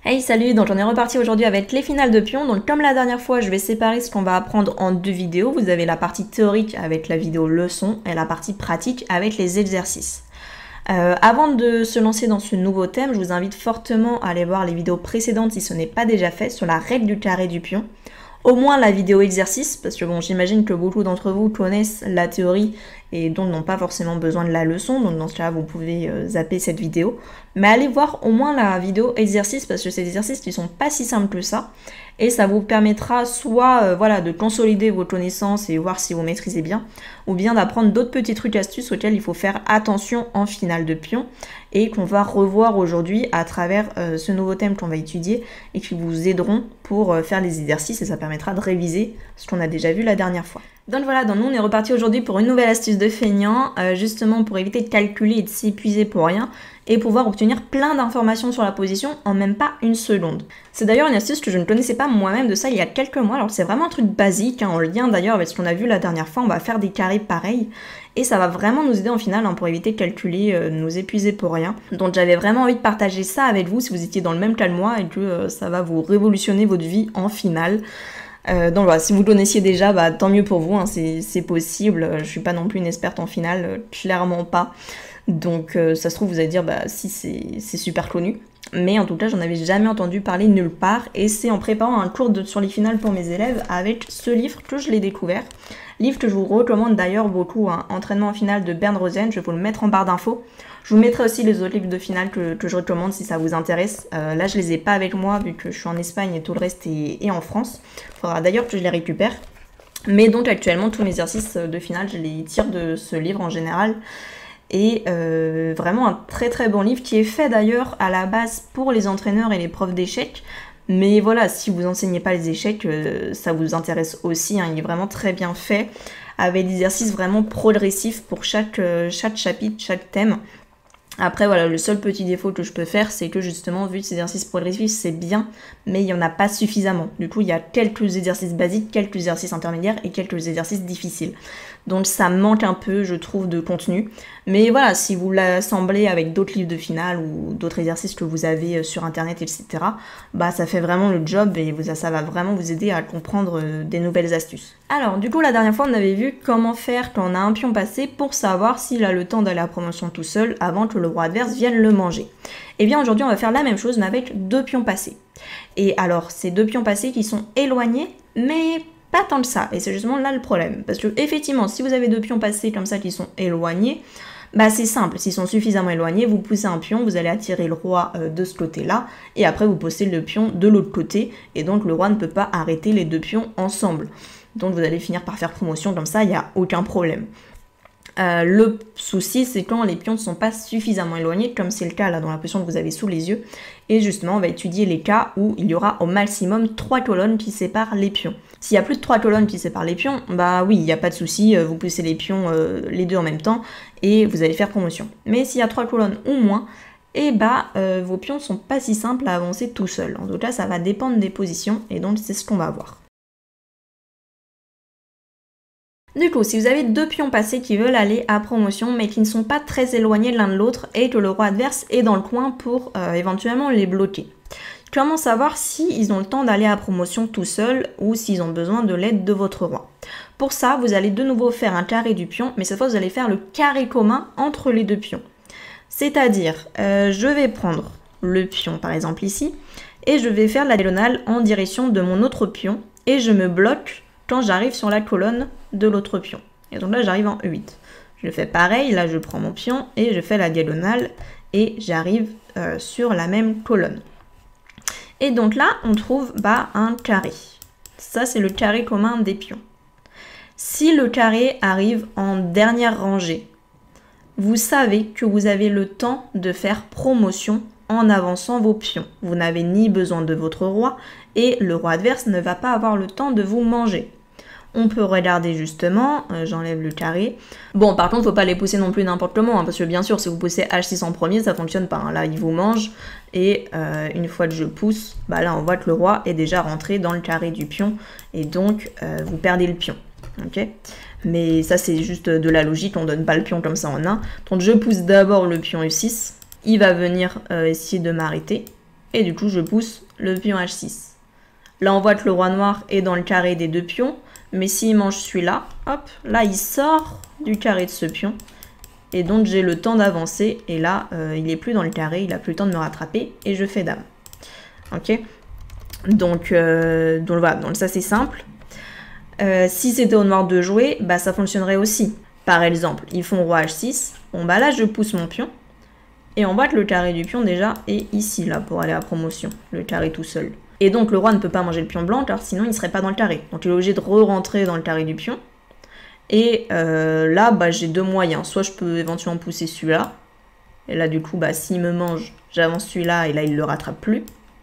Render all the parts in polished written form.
Hey salut, donc on est reparti aujourd'hui avec les finales de pions. Donc comme la dernière fois, je vais séparer ce qu'on va apprendre en deux vidéos. Vous avez la partie théorique avec la vidéo leçon et la partie pratique avec les exercices. Avant de se lancer dans ce nouveau thème, je vous invite fortement à aller voir les vidéos précédentes si ce n'est pas déjà fait sur la règle du carré du pion. Au moins la vidéo exercice, parce que bon, j'imagine que beaucoup d'entre vous connaissent la théorie et donc n'ont pas forcément besoin de la leçon, donc dans ce cas vous pouvez zapper cette vidéo. Mais allez voir au moins la vidéo exercice, parce que c'est des exercices qui sont pas si simples que ça, et ça vous permettra soit voilà, de consolider vos connaissances et voir si vous maîtrisez bien, ou bien d'apprendre d'autres petits trucs astuces auxquels il faut faire attention en finale de pion, et qu'on va revoir aujourd'hui à travers ce nouveau thème qu'on va étudier, et qui vous aideront pour faire les exercices, et ça permettra de réviser ce qu'on a déjà vu la dernière fois. Donc voilà, donc nous on est reparti aujourd'hui pour une nouvelle astuce de feignant, justement pour éviter de calculer et de s'épuiser pour rien, et pouvoir obtenir plein d'informations sur la position en même pas une seconde. C'est d'ailleurs une astuce que je ne connaissais pas moi-même de ça il y a quelques mois, alors c'est vraiment un truc basique, en lien d'ailleurs avec ce qu'on a vu la dernière fois, on va faire des carrés pareils, et ça va vraiment nous aider en finale pour éviter de calculer, de nous épuiser pour rien. Donc j'avais vraiment envie de partager ça avec vous si vous étiez dans le même cas que moi et que ça va vous révolutionner votre vie en finale. Donc voilà, si vous le connaissiez déjà, bah, tant mieux pour vous, hein, c'est possible. Je suis pas non plus une experte en finale, clairement pas. Donc ça se trouve vous allez dire bah si c'est super connu. Mais en tout cas j'en avais jamais entendu parler nulle part. Et c'est en préparant un cours sur les finales pour mes élèves avec ce livre que je l'ai découvert. Livre que je vous recommande d'ailleurs beaucoup, hein, Entraînement en finale de Bernd Rosen, je vais vous le mettre en barre d'infos. Je vous mettrai aussi les autres livres de finale que je recommande si ça vous intéresse. Là je les ai pas avec moi vu que je suis en Espagne et tout le reste est en France. Il faudra d'ailleurs que je les récupère. Mais donc actuellement tous mes exercices de finale je les tire de ce livre en général. Et vraiment un très très bon livre qui est fait d'ailleurs à la base pour les entraîneurs et les profs d'échecs. Mais voilà, si vous enseignez pas les échecs, ça vous intéresse aussi, hein, il est vraiment très bien fait, avec des exercices vraiment progressifs pour chaque chapitre, chaque thème. Après voilà, le seul petit défaut que je peux faire, c'est que justement, vu que ces exercices progressifs, c'est bien, mais il n'y en a pas suffisamment. Du coup, il y a quelques exercices basiques, quelques exercices intermédiaires et quelques exercices difficiles. Donc ça manque un peu, je trouve, de contenu. Mais voilà, si vous l'assemblez avec d'autres livres de finale ou d'autres exercices que vous avez sur internet, etc., bah ça fait vraiment le job et ça va vraiment vous aider à comprendre des nouvelles astuces. Alors, du coup, la dernière fois, on avait vu comment faire quand on a un pion passé pour savoir s'il a le temps d'aller à promotion tout seul avant que le roi adverse vienne le manger. Et bien aujourd'hui, on va faire la même chose, mais avec deux pions passés. Et alors, ces deux pions passés qui sont éloignés, mais pas tant que ça, et c'est justement là le problème. Parce que effectivement, si vous avez deux pions passés comme ça qui sont éloignés, bah c'est simple, s'ils sont suffisamment éloignés, vous poussez un pion, vous allez attirer le roi de ce côté-là, et après vous posez le pion de l'autre côté, et donc le roi ne peut pas arrêter les deux pions ensemble. Donc vous allez finir par faire promotion comme ça, il n'y a aucun problème. Le souci, c'est quand les pions ne sont pas suffisamment éloignés, comme c'est le cas là dans la position que vous avez sous les yeux. Et justement, on va étudier les cas où il y aura au maximum 3 colonnes qui séparent les pions. S'il y a plus de 3 colonnes qui séparent les pions, bah oui, il n'y a pas de souci, vous poussez les pions les deux en même temps et vous allez faire promotion. Mais s'il y a 3 colonnes ou moins, et bah vos pions ne sont pas si simples à avancer tout seuls. En tout cas, ça va dépendre des positions et donc c'est ce qu'on va voir. Du coup, si vous avez deux pions passés qui veulent aller à promotion mais qui ne sont pas très éloignés l'un de l'autre et que le roi adverse est dans le coin pour éventuellement les bloquer, comment savoir s'ils ont le temps d'aller à promotion tout seuls ou s'ils ont besoin de l'aide de votre roi? Pour ça, vous allez de nouveau faire un carré du pion, mais cette fois vous allez faire le carré commun entre les deux pions. C'est-à-dire, je vais prendre le pion par exemple ici et je vais faire la diagonale en direction de mon autre pion et je me bloque quand j'arrive sur la colonne de l'autre pion. Et donc là, j'arrive en E8. Je fais pareil, là je prends mon pion et je fais la diagonale et j'arrive sur la même colonne. Et donc là, on trouve un carré. Ça, c'est le carré commun des pions. Si le carré arrive en dernière rangée, vous savez que vous avez le temps de faire promotion en avançant vos pions. Vous n'avez ni besoin de votre roi et le roi adverse ne va pas avoir le temps de vous manger. On peut regarder justement, j'enlève le carré. Bon, par contre, faut pas les pousser non plus n'importe comment, hein, parce que bien sûr, si vous poussez H6 en premier, ça fonctionne pas. Hein. Là, il vous mange, et une fois que je pousse, là, on voit que le roi est déjà rentré dans le carré du pion, et donc, vous perdez le pion. Ok ? Mais ça, c'est juste de la logique, on donne pas le pion comme ça en un. Donc, je pousse d'abord le pion E6, il va venir essayer de m'arrêter. et du coup je pousse le pion H6. Là on voit que le roi noir est dans le carré des deux pions, mais s'il mange celui-là, hop, là il sort du carré de ce pion, et donc j'ai le temps d'avancer, et là il est plus dans le carré, il a plus le temps de me rattraper, et je fais dame. Ok, donc voilà, donc ça c'est simple. Si c'était au noir de jouer, bah ça fonctionnerait aussi. Par exemple, ils font roi H6, bon bah là je pousse mon pion, et on voit que le carré du pion déjà est ici, là, pour aller à promotion, le carré tout seul. Et donc le roi ne peut pas manger le pion blanc, car sinon il ne serait pas dans le carré. Donc il est obligé de re-rentrer dans le carré du pion. Et là, bah, j'ai deux moyens. Soit je peux éventuellement pousser celui-là, et là du coup, bah, s'il me mange, j'avance celui-là, et là il ne le rattrape plus.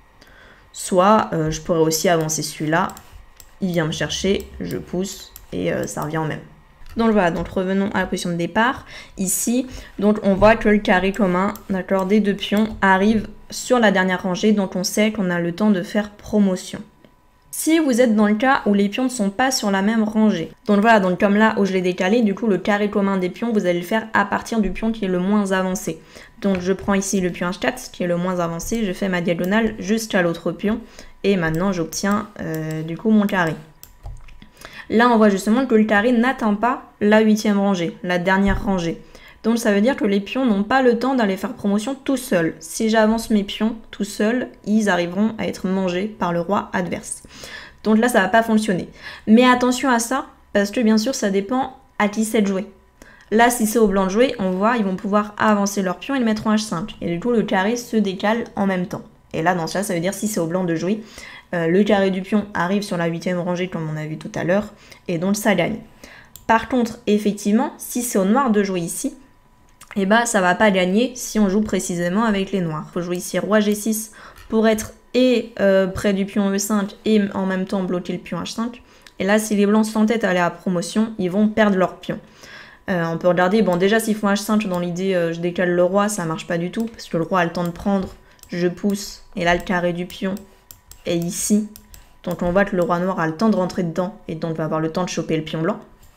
Soit je pourrais aussi avancer celui-là, il vient me chercher, je pousse, et ça revient en même. Donc voilà, donc revenons à la position de départ. Ici, donc on voit que le carré commun, d'accord, des deux pions arrive sur la dernière rangée, donc on sait qu'on a le temps de faire promotion. Si vous êtes dans le cas où les pions ne sont pas sur la même rangée, donc voilà, donc comme là où je l'ai décalé, du coup le carré commun des pions, vous allez le faire à partir du pion qui est le moins avancé. Donc je prends ici le pion H4 qui est le moins avancé, je fais ma diagonale jusqu'à l'autre pion, et maintenant j'obtiens du coup mon carré. Là, on voit justement que le carré n'atteint pas la 8e rangée, la dernière rangée. Donc ça veut dire que les pions n'ont pas le temps d'aller faire promotion tout seuls. Si j'avance mes pions tout seuls, ils arriveront à être mangés par le roi adverse. Donc là, ça va pas fonctionner. Mais attention à ça, parce que bien sûr, ça dépend à qui c'est de jouer. Là, si c'est au blanc de jouer, on voit, ils vont pouvoir avancer leur pion et le mettre en H5. Et du coup, le carré se décale en même temps. Et là, dans ce cas, ça veut dire si c'est au blanc de jouer, le carré du pion arrive sur la 8e rangée comme on a vu tout à l'heure, et donc ça gagne. Par contre, effectivement, si c'est au noir de jouer ici, et bah ça va pas gagner si on joue précisément avec les noirs. Il faut jouer ici roi G6 pour être près du pion E5 et en même temps bloquer le pion H5. Et là, si les blancs s'entêtent à aller à promotion, ils vont perdre leur pion. On peut regarder, bon déjà s'ils font H5 dans l'idée je décale le roi, ça marche pas du tout, parce que le roi a le temps de prendre, je pousse, et là le carré du pion est ici. Donc on voit que le roi noir a le temps de rentrer dedans, et donc va avoir le temps de choper le pion blanc.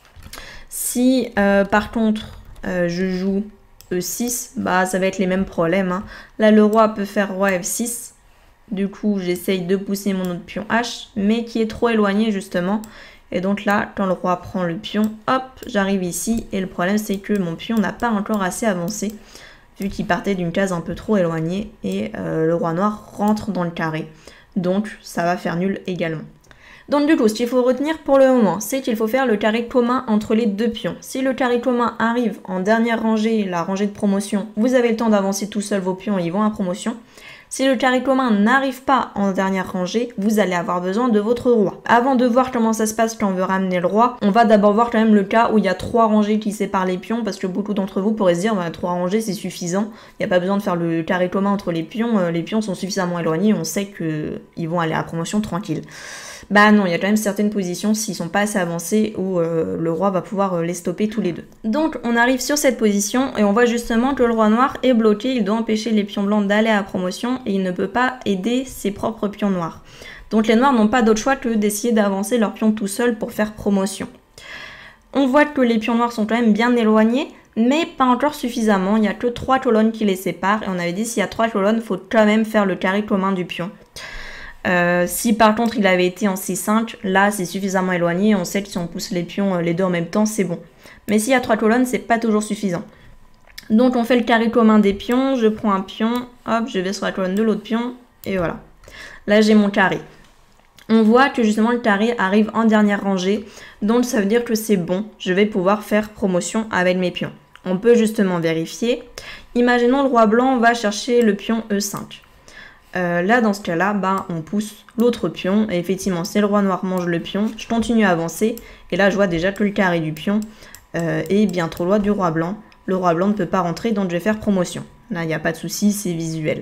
Si par contre je joue E6, bah ça va être les mêmes problèmes. Hein. Là le roi peut faire roi F6, du coup j'essaye de pousser mon autre pion H, mais qui est trop éloigné justement. Et donc là, quand le roi prend le pion, hop, j'arrive ici. Et le problème, c'est que mon pion n'a pas encore assez avancé, vu qu'il partait d'une case un peu trop éloignée. Et le roi noir rentre dans le carré. Donc, ça va faire nul également. Donc du coup, ce qu'il faut retenir pour le moment, c'est qu'il faut faire le carré commun entre les deux pions. Si le carré commun arrive en dernière rangée, la rangée de promotion, vous avez le temps d'avancer tout seul vos pions et ils vont à promotion. Si le carré commun n'arrive pas en dernière rangée, vous allez avoir besoin de votre roi. Avant de voir comment ça se passe quand on veut ramener le roi, on va d'abord voir quand même le cas où il y a 3 rangées qui séparent les pions, parce que beaucoup d'entre vous pourraient se dire, bah, 3 rangées c'est suffisant, il n'y a pas besoin de faire le carré commun entre les pions sont suffisamment éloignés, on sait qu'ils vont aller à promotion tranquille. Bah non, il y a quand même certaines positions, s'ils sont pas assez avancés, où le roi va pouvoir les stopper tous les deux. Donc on arrive sur cette position et on voit justement que le roi noir est bloqué, il doit empêcher les pions blancs d'aller à promotion et il ne peut pas aider ses propres pions noirs. Donc les noirs n'ont pas d'autre choix que d'essayer d'avancer leurs pions tout seuls pour faire promotion. On voit que les pions noirs sont quand même bien éloignés, mais pas encore suffisamment, il n'y a que 3 colonnes qui les séparent et on avait dit s'il y a 3 colonnes, il faut quand même faire le carré commun du pion. Si par contre il avait été en C5, là c'est suffisamment éloigné, on sait que si on pousse les pions les deux en même temps, c'est bon. Mais s'il y a 3 colonnes, c'est pas toujours suffisant. Donc on fait le carré commun des pions, je prends un pion, hop, je vais sur la colonne de l'autre pion, et voilà. Là j'ai mon carré. On voit que justement le carré arrive en dernière rangée, donc ça veut dire que c'est bon, je vais pouvoir faire promotion avec mes pions. On peut justement vérifier. Imaginons le roi blanc va chercher le pion E5. Là dans ce cas là, bah, on pousse l'autre pion et effectivement si le roi noir mange le pion, je continue à avancer et là je vois déjà que le carré du pion est bien trop loin du roi blanc. Le roi blanc ne peut pas rentrer donc je vais faire promotion. Là il n'y a pas de souci, c'est visuel.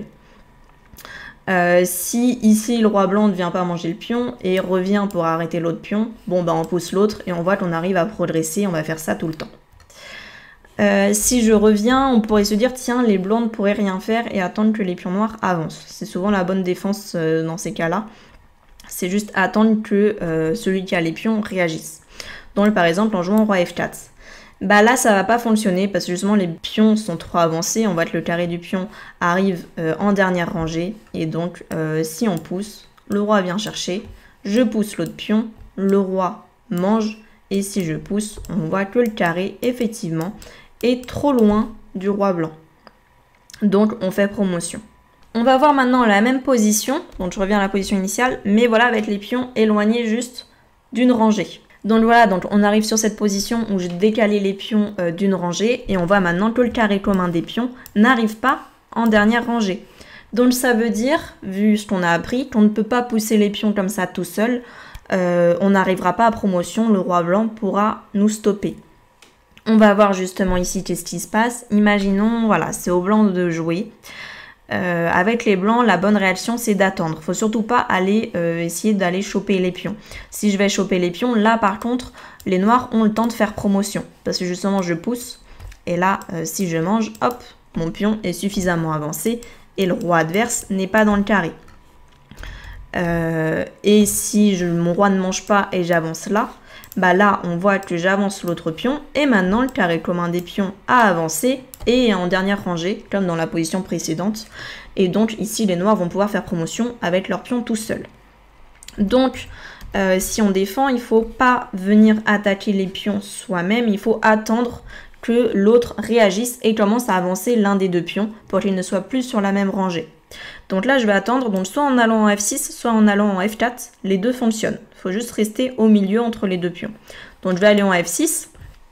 Si ici le roi blanc ne vient pas manger le pion et revient pour arrêter l'autre pion, bon bah on pousse l'autre et on voit qu'on arrive à progresser, on va faire ça tout le temps. Si je reviens, on pourrait se dire tiens les blancs ne pourraient rien faire et attendre que les pions noirs avancent. C'est souvent la bonne défense dans ces cas-là. C'est juste attendre que celui qui a les pions réagisse. Donc par exemple en jouant roi F4. bah là ça va pas fonctionner parce que justement les pions sont trop avancés. On voit que le carré du pion arrive en dernière rangée et donc si on pousse, le roi vient chercher, je pousse l'autre pion, le roi mange et si je pousse, on voit que le carré effectivement est trop loin du roi blanc. Donc on fait promotion. On va voir maintenant la même position, donc je reviens à la position initiale, mais voilà avec les pions éloignés juste d'une rangée. Donc voilà, donc on arrive sur cette position où j'ai décalé les pions d'une rangée et on voit maintenant que le carré commun des pions n'arrive pas en dernière rangée. Donc ça veut dire, vu ce qu'on a appris, qu'on ne peut pas pousser les pions comme ça tout seul, on n'arrivera pas à promotion, le roi blanc pourra nous stopper. On va voir justement ici qu'est-ce qui se passe. Imaginons, voilà, c'est au blanc de jouer. Avec les blancs, la bonne réaction c'est d'attendre. Faut surtout pas aller essayer d'aller choper les pions. Si je vais choper les pions, là par contre, les noirs ont le temps de faire promotion. Parce que justement je pousse, et là si je mange, hop, mon pion est suffisamment avancé et le roi adverse n'est pas dans le carré. Et si mon roi ne mange pas et j'avance là, bah là on voit que j'avance l'autre pion et maintenant le carré commun des pions a avancé et est en dernière rangée comme dans la position précédente et donc ici les noirs vont pouvoir faire promotion avec leur pion tout seul. Donc si on défend, il ne faut pas venir attaquer les pions soi-même, il faut attendre que l'autre réagisse et commence à avancer l'un des deux pions pour qu'il ne soit plus sur la même rangée. Donc là je vais attendre, donc soit en allant en F6, soit en allant en F4, les deux fonctionnent. Il faut juste rester au milieu entre les deux pions. Donc je vais aller en F6,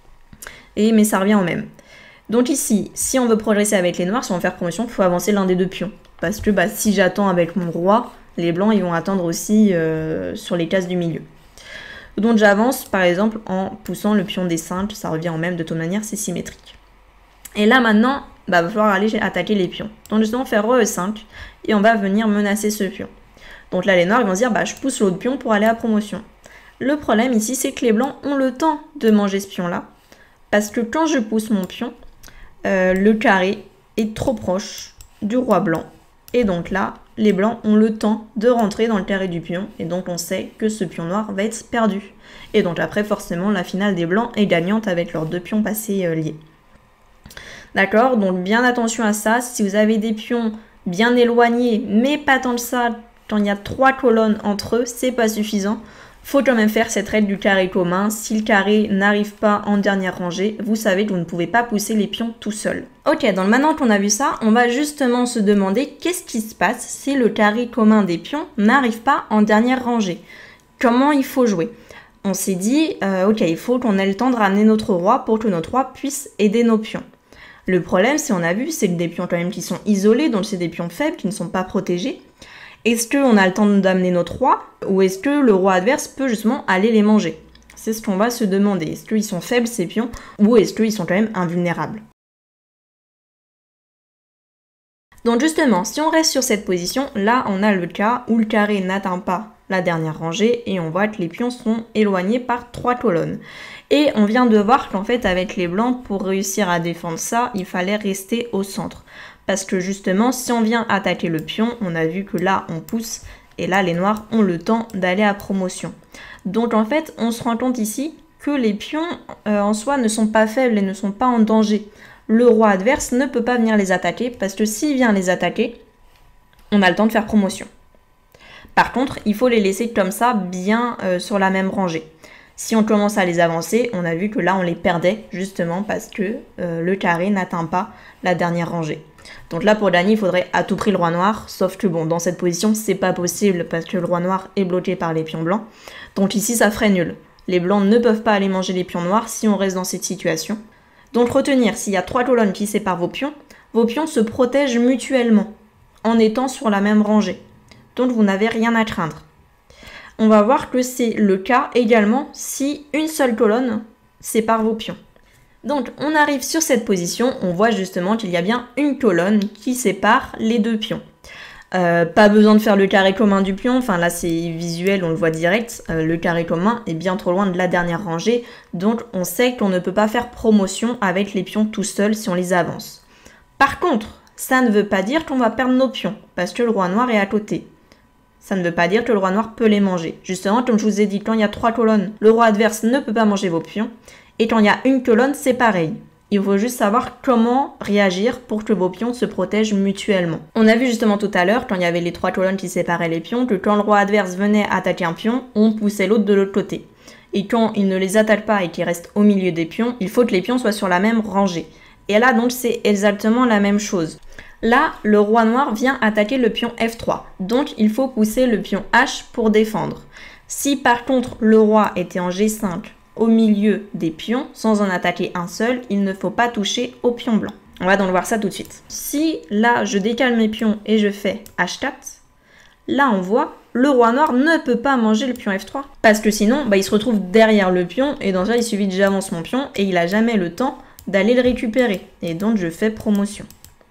mais ça revient au même. Donc ici, si on veut progresser avec les noirs, si on veut faire promotion, il faut avancer l'un des deux pions. Parce que si j'attends avec mon roi, les blancs ils vont attendre aussi sur les cases du milieu. Donc j'avance par exemple en poussant le pion D5, ça revient au même, de toute manière c'est symétrique. Et là maintenant, va falloir aller attaquer les pions. Donc justement faire E5 et on va venir menacer ce pion. Donc là les noirs ils vont se dire je pousse l'autre pion pour aller à promotion. Le problème ici c'est que les blancs ont le temps de manger ce pion là. Parce que quand je pousse mon pion, le carré est trop proche du roi blanc. Et donc là, les blancs ont le temps de rentrer dans le carré du pion. Et donc on sait que ce pion noir va être perdu. Et donc après, forcément, la finale des blancs est gagnante avec leurs deux pions passés liés. D'accord? Donc bien attention à ça. Si vous avez des pions bien éloignés, mais pas tant que ça, quand il y a 3 colonnes entre eux, c'est pas suffisant. Faut quand même faire cette règle du carré commun. Si le carré n'arrive pas en dernière rangée, vous savez que vous ne pouvez pas pousser les pions tout seul. Ok, donc maintenant qu'on a vu ça, on va justement se demander qu'est-ce qui se passe si le carré commun des pions n'arrive pas en dernière rangée. Comment il faut jouer? On s'est dit, ok, il faut qu'on ait le temps de ramener notre roi pour que notre roi puisse aider nos pions. Le problème, si on a vu, c'est que des pions quand même qui sont isolés, donc c'est des pions faibles qui ne sont pas protégés. Est-ce qu'on a le temps d'amener notre roi ou est-ce que le roi adverse peut justement aller les manger? C'est ce qu'on va se demander. Est-ce qu'ils sont faibles ces pions ou est-ce qu'ils sont quand même invulnérables? Donc justement, si on reste sur cette position, là on a le cas où le carré n'atteint pas la dernière rangée et on voit que les pions sont éloignés par 3 colonnes. Et on vient de voir qu'en fait avec les blancs, pour réussir à défendre ça, il fallait rester au centre. Parce que justement, si on vient attaquer le pion, on a vu que là, on pousse, et là, les noirs ont le temps d'aller à promotion. Donc en fait, on se rend compte ici que les pions, en soi, ne sont pas faibles et ne sont pas en danger. Le roi adverse ne peut pas venir les attaquer, parce que s'il vient les attaquer, on a le temps de faire promotion. Par contre, il faut les laisser comme ça, bien sur la même rangée. Si on commence à les avancer, on a vu que là, on les perdait, justement, parce que le carré n'atteint pas la dernière rangée. Donc là pour gagner il faudrait à tout prix le roi noir, sauf que bon dans cette position c'est pas possible parce que le roi noir est bloqué par les pions blancs. Donc ici ça ferait nul. Les blancs ne peuvent pas aller manger les pions noirs si on reste dans cette situation. Donc retenir, s'il y a 3 colonnes qui séparent vos pions se protègent mutuellement en étant sur la même rangée. Donc vous n'avez rien à craindre. On va voir que c'est le cas également si une seule colonne sépare vos pions. Donc on arrive sur cette position, on voit justement qu'il y a bien une colonne qui sépare les deux pions. Pas besoin de faire le carré commun du pion, enfin là c'est visuel, on le voit direct, le carré commun est bien trop loin de la dernière rangée, donc on sait qu'on ne peut pas faire promotion avec les pions tout seuls si on les avance. Par contre, ça ne veut pas dire qu'on va perdre nos pions, parce que le roi noir est à côté. Ça ne veut pas dire que le roi noir peut les manger. Justement, comme je vous ai dit, quand il y a 3 colonnes, le roi adverse ne peut pas manger vos pions. Et quand il y a une colonne, c'est pareil. Il faut juste savoir comment réagir pour que vos pions se protègent mutuellement. On a vu justement tout à l'heure, quand il y avait les 3 colonnes qui séparaient les pions, que quand le roi adverse venait attaquer un pion, on poussait l'autre de l'autre côté. Et quand il ne les attaque pas et qu'il reste au milieu des pions, il faut que les pions soient sur la même rangée. Et là, donc, c'est exactement la même chose. Là, le roi noir vient attaquer le pion F3. Donc, il faut pousser le pion H pour défendre. Si par contre, le roi était en G5 au milieu des pions, sans en attaquer un seul, il ne faut pas toucher au pion blanc. On va donc voir ça tout de suite. Si là, je décale mes pions et je fais H4, là, on voit, le roi noir ne peut pas manger le pion F3. Parce que sinon, il se retrouve derrière le pion, et dans ça, il suffit que j'avance mon pion, et il n'a jamais le temps d'aller le récupérer. Et donc, je fais promotion.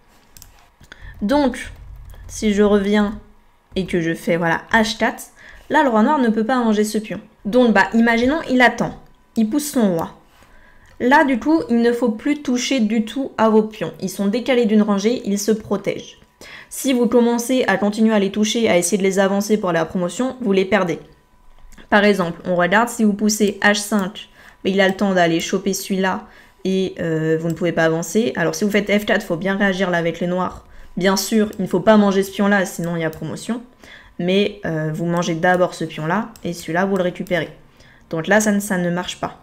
Donc, si je reviens et que je fais, voilà, H4, là, le roi noir ne peut pas manger ce pion. Donc, imaginons, il attend. Il pousse son roi. Là, du coup, il ne faut plus toucher du tout à vos pions. Ils sont décalés d'une rangée, ils se protègent. Si vous commencez à continuer à les toucher, à essayer de les avancer pour la promotion, vous les perdez. Par exemple, on regarde, si vous poussez H5, il a le temps d'aller choper celui-là et vous ne pouvez pas avancer. Alors, si vous faites F4, il faut bien réagir là avec les noirs. Bien sûr, il ne faut pas manger ce pion-là, sinon il y a promotion. Mais vous mangez d'abord ce pion-là et celui-là, vous le récupérez. Donc là, ça ne marche pas.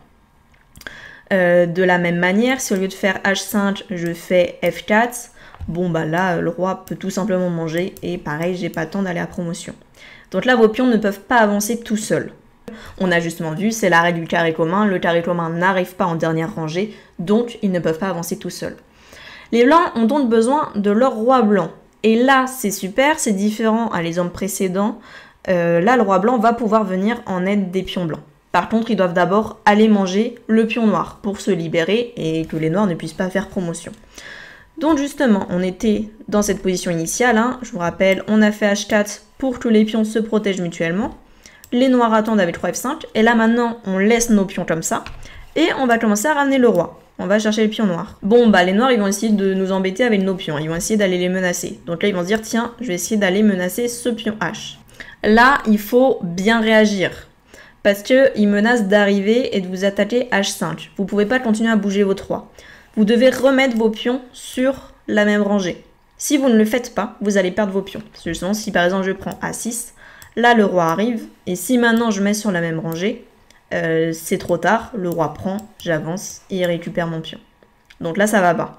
De la même manière, si au lieu de faire H5, je fais F4, là, le roi peut tout simplement manger et pareil, j'ai pas le temps d'aller à promotion. Donc là, vos pions ne peuvent pas avancer tout seuls. On a justement vu, c'est l'arrêt du carré commun. Le carré commun n'arrive pas en dernière rangée, donc ils ne peuvent pas avancer tout seuls. Les blancs ont donc besoin de leur roi blanc. Et là, c'est super, c'est différent à l'exemple précédent. Là, le roi blanc va pouvoir venir en aide des pions blancs. Par contre, ils doivent d'abord aller manger le pion noir pour se libérer et que les noirs ne puissent pas faire promotion. Donc justement, on était dans cette position initiale. Je vous rappelle, on a fait H4 pour que les pions se protègent mutuellement. Les noirs attendent avec 3F5. Et là maintenant, on laisse nos pions comme ça. Et on va commencer à ramener le roi. On va chercher le pion noir. Les noirs, ils vont essayer de nous embêter avec nos pions. Ils vont essayer d'aller les menacer. Donc là, ils vont se dire, tiens, je vais essayer d'aller menacer ce pion H. Là, il faut bien réagir. Parce qu'ils menacent d'arriver et de vous attaquer H5. Vous ne pouvez pas continuer à bouger votre roi. Vous devez remettre vos pions sur la même rangée. Si vous ne le faites pas, vous allez perdre vos pions. Parce que justement, si par exemple je prends A6, là le roi arrive. Et si maintenant je mets sur la même rangée, c'est trop tard. Le roi prend, j'avance et il récupère mon pion. Donc là, ça va pas.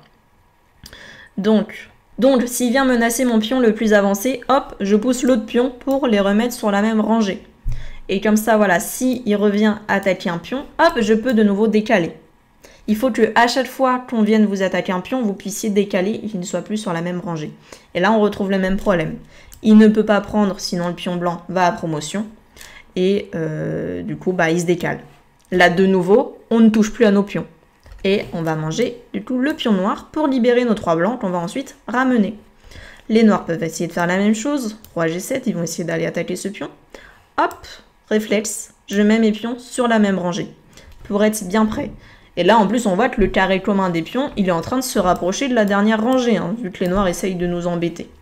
Donc s'il vient menacer mon pion le plus avancé, hop, je pousse l'autre pion pour les remettre sur la même rangée. Et comme ça, voilà, si il revient attaquer un pion, hop, je peux de nouveau décaler. Il faut que à chaque fois qu'on vienne vous attaquer un pion, vous puissiez décaler et qu'il ne soit plus sur la même rangée. Et là, on retrouve le même problème. Il ne peut pas prendre, sinon le pion blanc va à promotion. Et du coup, il se décale. Là, de nouveau, on ne touche plus à nos pions. Et on va manger, du coup, le pion noir pour libérer nos 3 blancs qu'on va ensuite ramener. Les noirs peuvent essayer de faire la même chose. Roi G7, ils vont essayer d'aller attaquer ce pion. Hop, réflexe, je mets mes pions sur la même rangée pour être bien prêt. Et là, en plus, on voit que le carré commun des pions, il est en train de se rapprocher de la dernière rangée, vu que les noirs essayent de nous embêter.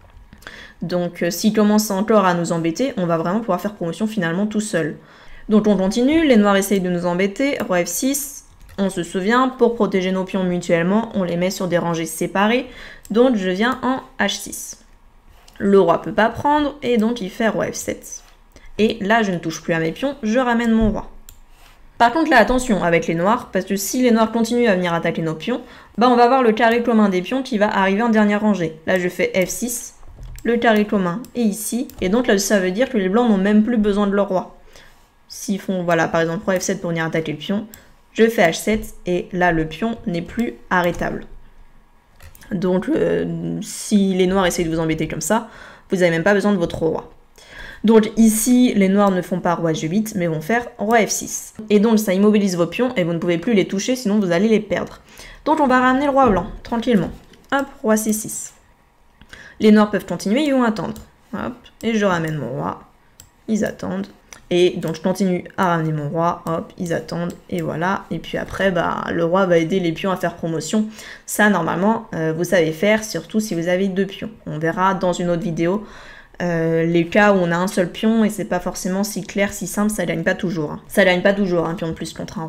Donc, s'ils commencent encore à nous embêter, on va vraiment pouvoir faire promotion finalement tout seul. Donc, on continue, les noirs essayent de nous embêter, roi F6, on se souvient, pour protéger nos pions mutuellement, on les met sur des rangées séparées, donc je viens en H6. Le roi peut pas prendre, et donc il fait roi F7. Et là, je ne touche plus à mes pions, je ramène mon roi. Par contre, là, attention avec les noirs, parce que si les noirs continuent à venir attaquer nos pions, on va avoir le carré commun des pions qui va arriver en dernière rangée. Là, je fais F6, le carré commun est ici, et donc là, ça veut dire que les blancs n'ont même plus besoin de leur roi. S'ils font, voilà, par exemple, roi F7 pour venir attaquer le pion, je fais H7, et là, le pion n'est plus arrêtable. Donc, si les noirs essayent de vous embêter comme ça, vous n'avez même pas besoin de votre roi. Donc ici, les noirs ne font pas roi G8, mais vont faire roi F6. Et donc ça immobilise vos pions, et vous ne pouvez plus les toucher, sinon vous allez les perdre. Donc on va ramener le roi blanc, tranquillement. Hop, roi C6. Les noirs peuvent continuer, ils vont attendre. Hop, et je ramène mon roi. Ils attendent. Et donc je continue à ramener mon roi, hop, ils attendent, et voilà. Et puis après, le roi va aider les pions à faire promotion. Ça, normalement, vous savez faire, surtout si vous avez 2 pions. On verra dans une autre vidéo. Les cas où on a un seul pion et c'est pas forcément si clair, si simple, ça gagne pas toujours. Ça gagne pas toujours un pion de plus contre un roi.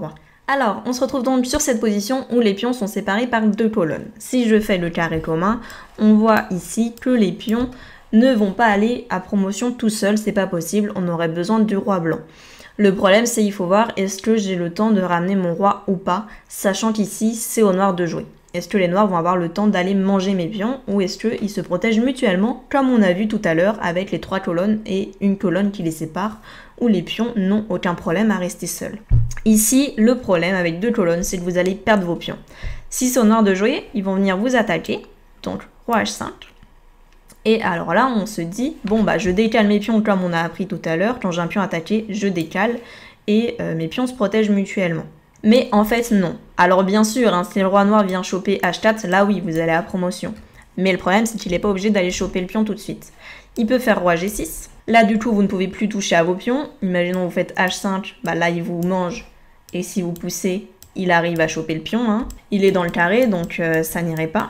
Alors, on se retrouve donc sur cette position où les pions sont séparés par 2 colonnes. Si je fais le carré commun, on voit ici que les pions ne vont pas aller à promotion tout seuls, c'est pas possible, on aurait besoin du roi blanc. Le problème, c'est qu'il faut voir est-ce que j'ai le temps de ramener mon roi ou pas, sachant qu'ici, c'est au noir de jouer. Est-ce que les noirs vont avoir le temps d'aller manger mes pions ou est-ce qu'ils se protègent mutuellement comme on a vu tout à l'heure avec les 3 colonnes et une colonne qui les sépare où les pions n'ont aucun problème à rester seuls. Ici, le problème avec 2 colonnes, c'est que vous allez perdre vos pions. Si c'est au noir de jouer, ils vont venir vous attaquer, donc roi H5. Et alors là, on se dit, bon bah je décale mes pions comme on a appris tout à l'heure, quand j'ai un pion attaqué, je décale et mes pions se protègent mutuellement. Mais en fait, non. Alors bien sûr, hein, si le roi noir vient choper H4, là oui, vous allez à promotion. Mais le problème, c'est qu'il n'est pas obligé d'aller choper le pion tout de suite. Il peut faire roi G6. Là, du coup, vous ne pouvez plus toucher à vos pions. Imaginons, vous faites H5, bah là, il vous mange. Et si vous poussez, il arrive à choper le pion. Hein. Il est dans le carré, donc ça n'irait pas.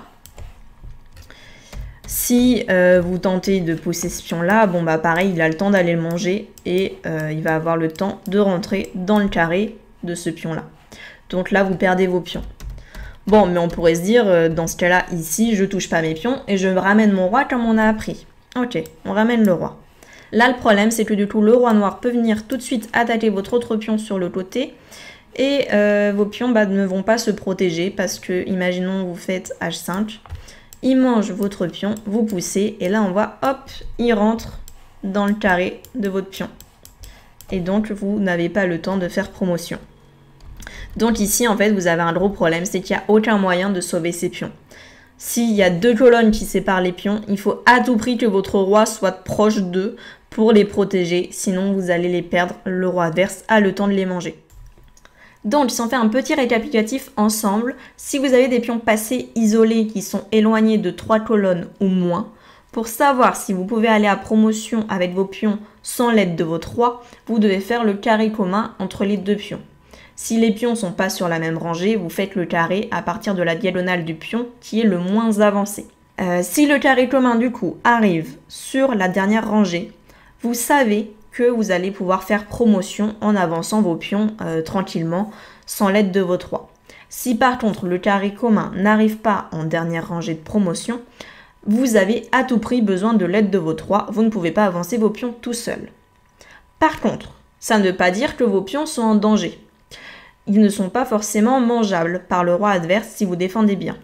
Si vous tentez de pousser ce pion-là, bon bah pareil, il a le temps d'aller le manger. Et il va avoir le temps de rentrer dans le carré de ce pion-là. Donc là, vous perdez vos pions. Bon, mais on pourrait se dire, dans ce cas-là, ici, je touche pas mes pions et je ramène mon roi comme on a appris. Ok, on ramène le roi. Là, le problème, c'est que du coup, le roi noir peut venir tout de suite attaquer votre autre pion sur le côté et vos pions ne vont pas se protéger parce que, imaginons, vous faites H5, il mange votre pion, vous poussez et là, on voit, hop, il rentre dans le carré de votre pion. Et donc, vous n'avez pas le temps de faire promotion. Donc ici, en fait, vous avez un gros problème, c'est qu'il n'y a aucun moyen de sauver ces pions. S'il y a 2 colonnes qui séparent les pions, il faut à tout prix que votre roi soit proche d'eux pour les protéger, sinon vous allez les perdre, le roi adverse a le temps de les manger. Donc, si on fait un petit récapitulatif ensemble, si vous avez des pions passés isolés qui sont éloignés de 3 colonnes ou moins, pour savoir si vous pouvez aller à promotion avec vos pions sans l'aide de votre roi, vous devez faire le carré commun entre les 2 pions. Si les pions ne sont pas sur la même rangée, vous faites le carré à partir de la diagonale du pion qui est le moins avancé. Si le carré commun du coup arrive sur la dernière rangée, vous savez que vous allez pouvoir faire promotion en avançant vos pions tranquillement sans l'aide de votre roi. Si par contre le carré commun n'arrive pas en dernière rangée de promotion, vous avez à tout prix besoin de l'aide de votre roi, vous ne pouvez pas avancer vos pions tout seul. Par contre, ça ne veut pas dire que vos pions sont en danger. Ils ne sont pas forcément mangeables par le roi adverse si vous défendez bien.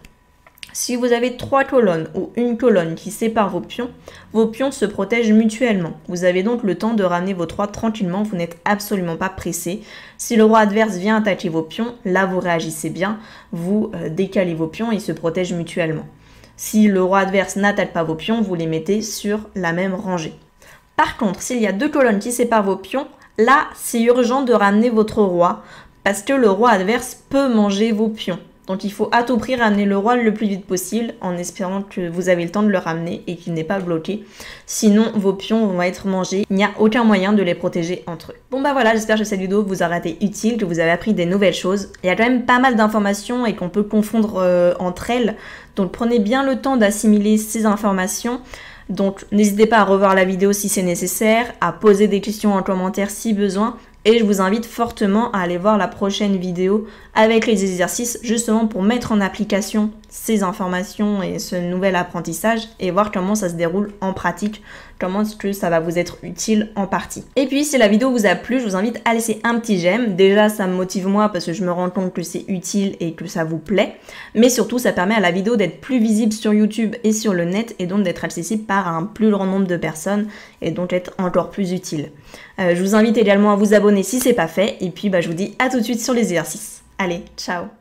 Si vous avez 3 colonnes ou une colonne qui sépare vos pions se protègent mutuellement. Vous avez donc le temps de ramener votre roi tranquillement, vous n'êtes absolument pas pressé. Si le roi adverse vient attaquer vos pions, là vous réagissez bien, vous décalez vos pions et ils se protègent mutuellement. Si le roi adverse n'attaque pas vos pions, vous les mettez sur la même rangée. Par contre, s'il y a 2 colonnes qui séparent vos pions, là c'est urgent de ramener votre roi parce que le roi adverse peut manger vos pions. Donc il faut à tout prix ramener le roi le plus vite possible en espérant que vous avez le temps de le ramener et qu'il n'est pas bloqué. Sinon vos pions vont être mangés, il n'y a aucun moyen de les protéger entre eux. Bon bah voilà, j'espère que cette vidéo vous aura été utile, que vous avez appris des nouvelles choses. Il y a quand même pas mal d'informations et qu'on peut confondre entre elles. Donc prenez bien le temps d'assimiler ces informations. Donc n'hésitez pas à revoir la vidéo si c'est nécessaire, à poser des questions en commentaire si besoin. Et je vous invite fortement à aller voir la prochaine vidéo avec les exercices justement pour mettre en application ces informations et ce nouvel apprentissage et voir comment ça se déroule en pratique, comment est-ce que ça va vous être utile en partie. Et puis si la vidéo vous a plu, je vous invite à laisser un petit j'aime. Déjà ça me motive moi parce que je me rends compte que c'est utile et que ça vous plaît. Mais surtout ça permet à la vidéo d'être plus visible sur YouTube et sur le net et donc d'être accessible par un plus grand nombre de personnes et donc être encore plus utile. Je vous invite également à vous abonner si c'est pas fait et puis je vous dis à tout de suite sur les exercices. Allez, ciao!